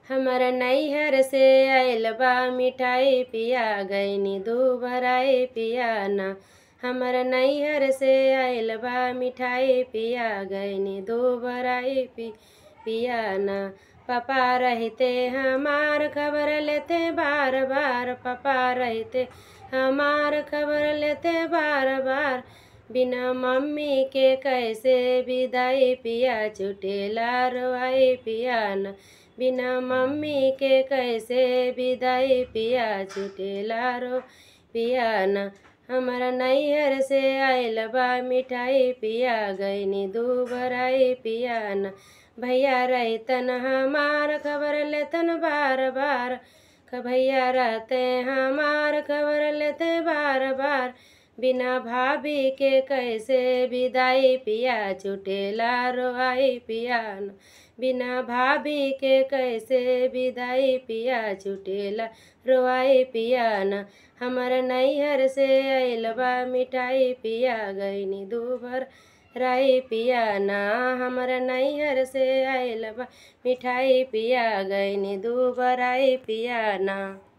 हमर नैहर से आइल बा मिठाई पिया गईनी दुबराई पियाना। हमर नैहर से आइल बा मिठाई पिया गईनी दुबराई पियाना। पापा रहते हमार खबर लेते बार बार, पापा रहते हमार खबर लेते बार बार। बिना मम्मी के कैसे विदाई पिया छुटेला रोआई पियाना। बिना मम्मी के कैसे विदाई पिया छुटेला रो पियाना। हमारा नैहर से आइल बा मिठाई पिया गईनी दुबराई पियाना। भैया रहतन हमार खबर लेतन बार बार, भैया रहते हमार खबर लेते बार बार। बिना भाभी के कैसे विदाई पिया छुटेला रोआई पियाना। बिना भाभी के कैसे विदाई पिया छुटेला रोआई पियाना। हमर नैहर से आइल बा मिठाई पिया गईनी दुबराई पियाना। हमर नैहर से आइल बा मिठाई पिया गईनी दुबराई पियाना।